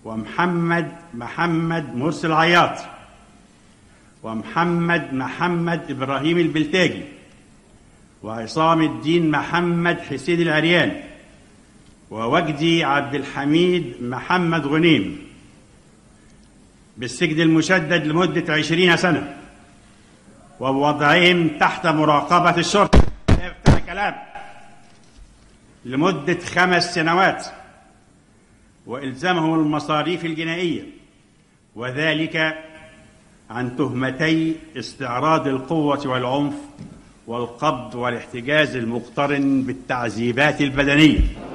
محمد مرسي العياط، محمد إبراهيم البلتاجي، وعصام الدين محمد حسين العريان، ووجدي عبد الحميد محمد غنيم بالسجن المشدد لمدة 20 سنة، ووضعهم تحت مراقبة الشرطة كلام لمدة 5 سنوات، وإلزامهم المصاريف الجنائية، وذلك عن تهمتي استعراض القوة والعنف والقبض والاحتجاز المقترن بالتعذيبات البدنية.